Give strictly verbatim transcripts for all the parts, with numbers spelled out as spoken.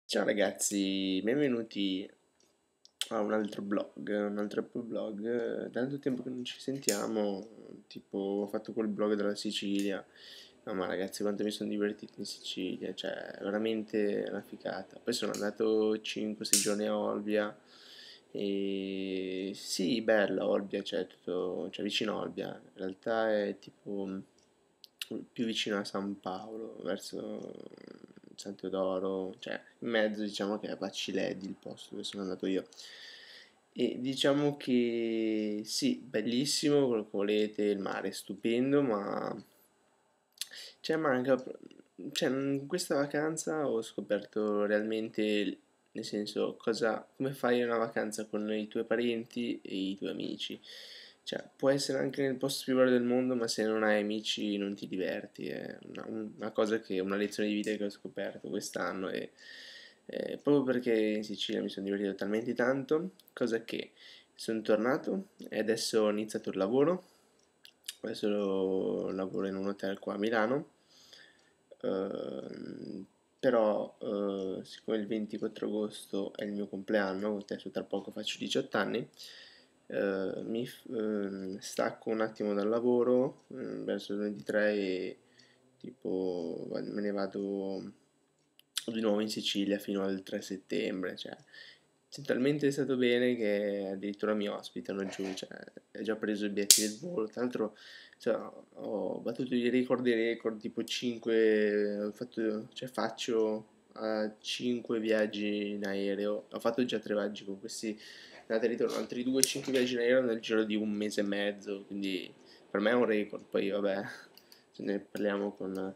Ciao ragazzi, benvenuti a un altro blog, un altro blog. Eh, Tanto tempo che non ci sentiamo, tipo ho fatto quel blog della Sicilia. No, ma ragazzi, quanto mi sono divertito in Sicilia, cioè veramente una ficata. Poi sono andato cinque sei giorni a Olbia e sì, bella Olbia, cioè tutto, cioè vicino a Olbia. In realtà è tipo mm, più vicino a San Paolo, verso San Teodoro, cioè in mezzo diciamo che è a Baciledi il posto dove sono andato io. E diciamo che sì, bellissimo, quello che volete, il mare è stupendo, ma cioè manca, cioè in questa vacanza ho scoperto realmente, nel senso, cosa, come fai una vacanza con i tuoi parenti e i tuoi amici. Cioè, può essere anche nel posto più bello del mondo, ma se non hai amici non ti diverti. È una, una cosa che, una lezione di vita che ho scoperto quest'anno e eh, proprio perché in Sicilia mi sono divertito talmente tanto, cosa che sono tornato e adesso ho iniziato il lavoro. Adesso lo- lavoro in un hotel qua a Milano. Ehm, Però eh, siccome il ventiquattro agosto è il mio compleanno, adesso tra poco faccio diciotto anni, eh, mi f- ehm, stacco un attimo dal lavoro mm, verso il ventitré e tipo va- me ne vado di nuovo in Sicilia fino al tre settembre, cioè c'è talmente stato bene che addirittura mi ospitano giù, cioè ho già preso i biglietti del volo, tra l'altro cioè, ho battuto i record dei record, tipo cinque, ho fatto, cioè faccio a cinque viaggi in aereo, ho fatto già tre viaggi con questi, andata e ritorno, altri due cinque viaggi in aereo nel giro di un mese e mezzo, quindi per me è un record, poi vabbè, ce ne parliamo con,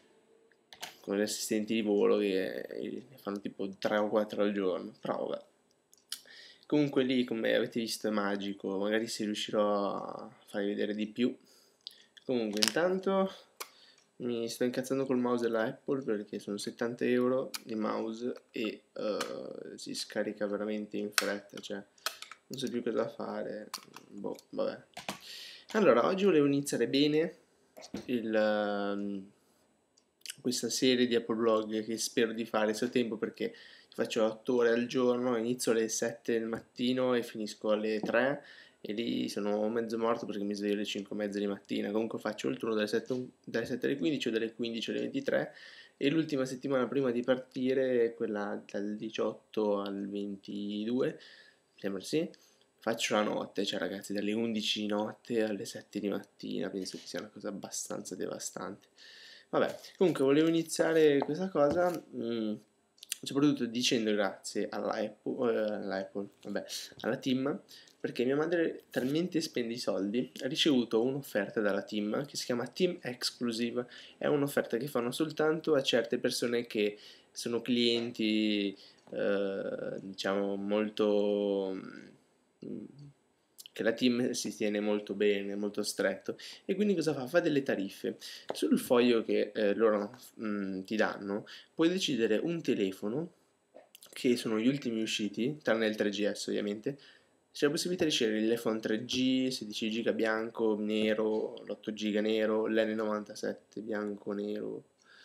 con gli assistenti di volo che ne fanno tipo tre o quattro al giorno, però vabbè. Comunque lì, come avete visto, è magico, magari se riuscirò a farvi vedere di più. Comunque, intanto mi sto incazzando col mouse della Apple perché sono settanta euro di mouse e eh, si scarica veramente in fretta, cioè non so più cosa fare. Boh, vabbè. Allora, oggi volevo iniziare bene il, ehm, questa serie di Apple Blog che spero di fare a suo tempo perché faccio otto ore al giorno, inizio alle sette del mattino e finisco alle tre e lì sono mezzo morto perché mi sveglio alle cinque e mezza di mattina. Comunque faccio il turno dalle sette, dalle sette alle quindici o dalle quindici alle ventitré e l'ultima settimana prima di partire, quella dal diciotto al ventidue, mi sembra sì, faccio la notte, cioè ragazzi dalle undici di notte alle sette di mattina, penso che sia una cosa abbastanza devastante. Vabbè, comunque volevo iniziare questa cosa, mm, soprattutto dicendo grazie all'Apple, eh, all'Apple, vabbè, alla team, perché mia madre talmente spende i soldi, ha ricevuto un'offerta dalla team che si chiama Team Exclusive, è un'offerta che fanno soltanto a certe persone che sono clienti, eh, diciamo, molto... mm, che la team si tiene molto bene, molto stretto e quindi cosa fa? Fa delle tariffe. Sul foglio che eh, loro mm, ti danno puoi decidere un telefono che sono gli ultimi usciti, tranne il tre G S ovviamente. C'è la possibilità di scegliere l'iPhone tre G, sedici giga bianco, nero, l'otto giga nero, l'N novantasette bianco, nero,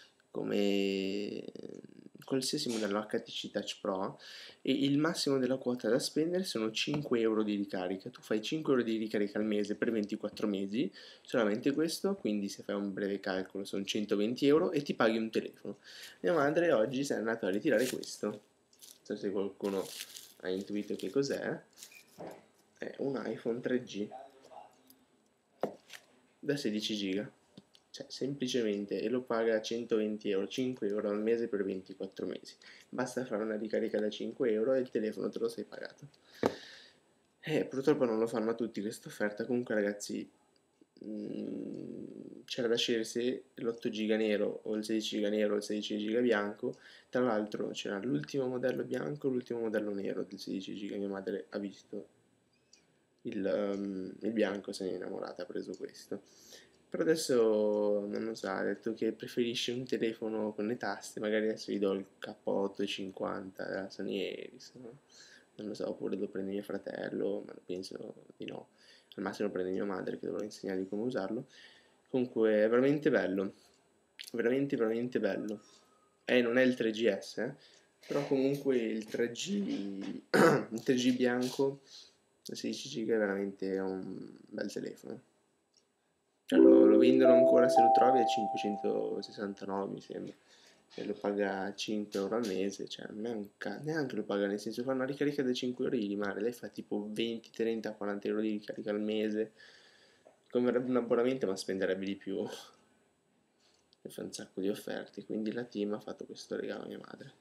come qualsiasi modello H T C Touch Pro e il massimo della quota da spendere sono cinque euro di ricarica. Tu fai cinque euro di ricarica al mese per ventiquattro mesi, solamente questo, quindi se fai un breve calcolo sono centoventi euro e ti paghi un telefono. Mia madre oggi si è andata a ritirare questo. Non so se qualcuno ha intuito che cos'è. È un iPhone tre G da sedici giga. Cioè, semplicemente, e lo paga centoventi euro, cinque euro al mese per ventiquattro mesi. Basta fare una ricarica da cinque euro e il telefono te lo sei pagato. Eh, purtroppo non lo fanno a tutti questa offerta. Comunque, ragazzi, mh, c'era da scegliere se l'otto giga nero o il sedici giga nero o il sedici giga bianco. Tra l'altro, c'era l'ultimo modello bianco e l'ultimo modello nero del sedici giga. Mia madre ha visto il, um, il bianco, se n'è innamorata, ha preso questo. Per adesso non lo so, ha detto che preferisce un telefono con le taste, magari adesso gli do il K ottocentocinquanta della Sony Ericsson, no? Non lo so, oppure lo prende mio fratello, ma penso di no. Al massimo lo prende mia madre che dovrò insegnargli come usarlo. Comunque è veramente bello, veramente veramente bello. Eh, non è il tre G S, eh? Però comunque il tre G, il tre G bianco, da sedici giga è veramente un bel telefono. Cioè, lo, lo vendono ancora, se lo trovi, a cinquecentosessantanove mi sembra, e lo paga cinque euro al mese, cioè non è un ca- neanche lo paga, nel senso fa una ricarica da cinque euro di rimane, lei fa tipo venti, trenta, quaranta euro di ricarica al mese, comerebbe un abbonamento ma spenderebbe di più, e fa un sacco di offerte, quindi la team ha fatto questo regalo a mia madre.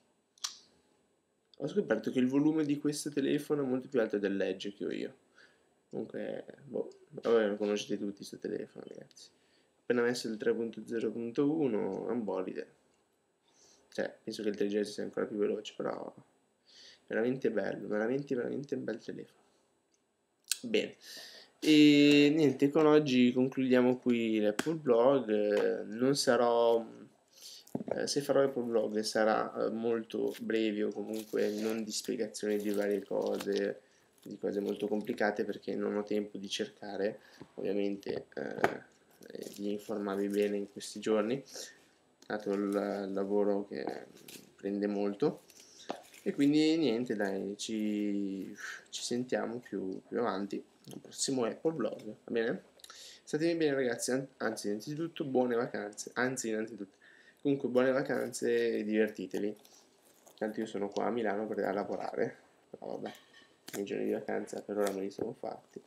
Ho scoperto che il volume di questo telefono è molto più alto dell'Edge che ho io. Comunque, boh, vabbè, lo conoscete tutti questo telefono, ragazzi. Appena messo il tre punto zero punto uno è un bolide. Cioè, penso che il tre G S sia ancora più veloce, però veramente bello, veramente, veramente un bel telefono. Bene, e niente, con oggi concludiamo qui l'Apple Blog. Eh, non sarò, eh, se farò l'Apple Blog sarà eh, molto breve o comunque non di spiegazione di varie cose, di cose molto complicate perché non ho tempo di cercare, ovviamente, eh, eh, di informarvi bene in questi giorni, dato il, il lavoro che prende molto. E quindi niente, dai, ci, ci sentiamo più, più avanti al prossimo Apple Blog, va bene? Statemi bene ragazzi, an- anzi innanzitutto buone vacanze, anzi innanzitutto, comunque buone vacanze e divertitevi. Tanto io sono qua a Milano per a lavorare, però vabbè, i miei giorni di vacanza per ora me li sono fatti.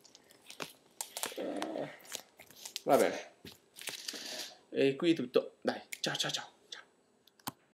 Eh, va bene, e qui è tutto, dai, ciao ciao ciao.